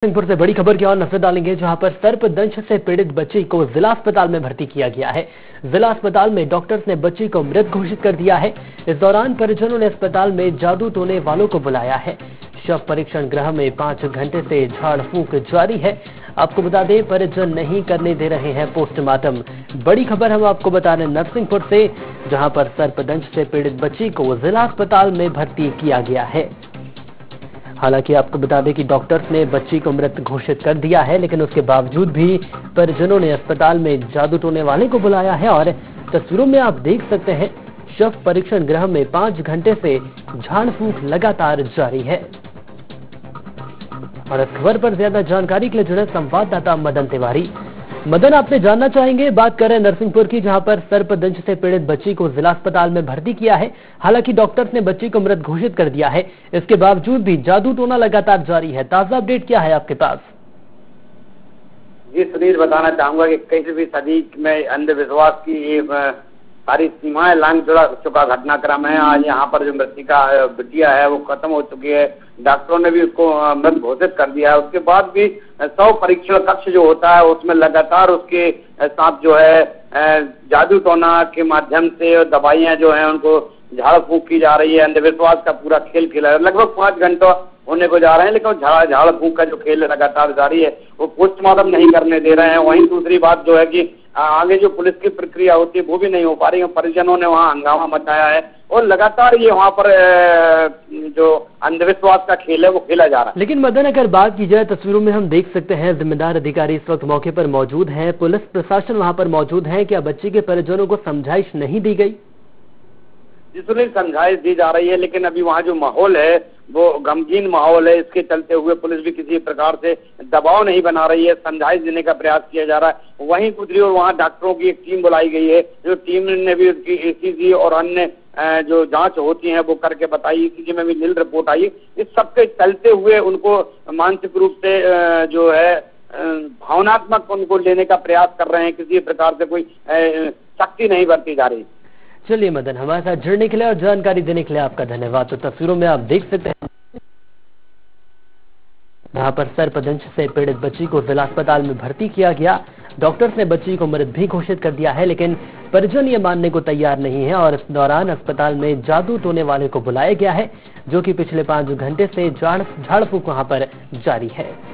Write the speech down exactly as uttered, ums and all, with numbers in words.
सिंहपुर से बड़ी खबर की ओर नजर डालेंगे, जहां पर सर्पदंश से पीड़ित बच्ची को जिला अस्पताल में भर्ती किया गया है। जिला अस्पताल में डॉक्टर्स ने बच्ची को मृत घोषित कर दिया है। इस दौरान परिजनों ने अस्पताल में जादू टोने वालों को बुलाया है। शव परीक्षण गृह में पांच घंटे से झाड़ फूंक जारी है। आपको बता दें, परिजन नहीं करने दे रहे हैं पोस्टमार्टम। बड़ी खबर हम आपको बता रहे नरसिंहपुर से, जहां पर सर्पदंश से पीड़ित बच्ची को जिला अस्पताल में भर्ती किया गया है। हालांकि आपको बता दें कि डॉक्टर्स ने बच्ची को मृत घोषित कर दिया है, लेकिन उसके बावजूद भी परिजनों ने अस्पताल में जादू टोने वाले को बुलाया है। और तस्वीरों में आप देख सकते हैं, शव परीक्षण गृह में पांच घंटे से झाड़ फूंक लगातार जारी है। और इस खबर पर ज्यादा जानकारी के लिए जुड़े संवाददाता मदन तिवारी। मदन, आपने जानना चाहेंगे, बात करें नरसिंहपुर की, जहां पर सर्पदंश से पीड़ित बच्ची को जिला अस्पताल में भर्ती किया है। हालांकि डॉक्टर्स ने बच्ची को मृत घोषित कर दिया है। इसके बावजूद भी जादू टोना लगातार जारी है। ताजा अपडेट क्या है आपके पास? जी सुनील, बताना चाहूंगा कि किसी सदी में अंधविश्वास की ये सारी सीमाएं लांघ चुका घटनाक्रम है। आज यहाँ पर जो मृतिका बिटिया है वो खत्म हो चुकी है। डॉक्टरों ने भी उसको मृत घोषित कर दिया है। उसके बाद भी सौ परीक्षण कक्ष जो होता है उसमें लगातार उसके साथ जो है जादू टोना के माध्यम से दवाइयां जो है उनको झाड़ फूंक की जा रही है। अंधविश्वास का पूरा खेल खेला है। लगभग पांच घंटों होने को जा रहे हैं, लेकिन झाड़ झाड़ फूंक का जो खेल लगातार जारी है वो पोस्टमार्टम नहीं करने दे रहे हैं। वहीं दूसरी बात जो है कि आगे जो पुलिस की प्रक्रिया होती है वो भी नहीं हो पा रही है। परिजनों ने वहाँ हंगामा मचाया है और लगातार ये वहाँ पर जो अंधविश्वास का खेल है वो खेला जा रहा है। लेकिन मदन, अगर बात की जाए, तस्वीरों में हम देख सकते हैं जिम्मेदार अधिकारी इस वक्त मौके पर मौजूद हैं, पुलिस प्रशासन वहाँ पर मौजूद है। क्या बच्ची के परिजनों को समझाइश नहीं दी गई? जिसमें समझाइश दी जा रही है, लेकिन अभी वहाँ जो माहौल है वो गमगीन माहौल है। इसके चलते हुए पुलिस भी किसी प्रकार से दबाव नहीं बना रही है, समझाइश देने का प्रयास किया जा रहा है। वहीं दूसरी ओर वहाँ डॉक्टरों की एक टीम बुलाई गई है, जो टीम ने भी उसकी ईसीजी और अन्य जो जांच होती है वो करके बताई। ईसीजी में भी नील रिपोर्ट आई। इस सबके चलते हुए उनको मानसिक रूप से जो है भावनात्मक उनको लेने का प्रयास कर रहे हैं। किसी प्रकार से कोई सख्ती नहीं बरती जा रही। चलिए मदन, हमारे साथ जुड़ने के लिए और जानकारी देने के लिए आपका धन्यवाद। तो तस्वीरों में आप देख सकते हैं, जहां पर सर्पदंश से पीड़ित बच्ची को जिला अस्पताल में भर्ती किया गया। डॉक्टर्स ने बच्ची को मृत भी घोषित कर दिया है, लेकिन परिजन ये मानने को तैयार नहीं है। और इस दौरान अस्पताल में जादू टोने वाले को बुलाया गया है, जो कि पिछले पांच घंटे से झाड़ झाड़ फूंक वहां पर जारी है।